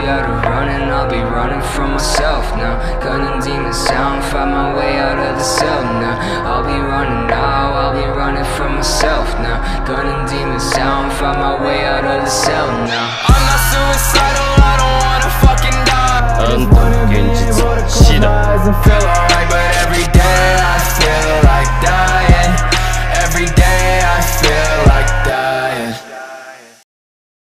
gotta run and I'll be running from myself now. Gunning demons down, find my way out of the cell now. I'll be running now, I'll be running from myself now. Gunning demons down, find my way out of the cell now. I'm not suicidal, I don't wanna fucking die. I just wanna be able to close my eyes and feel alright.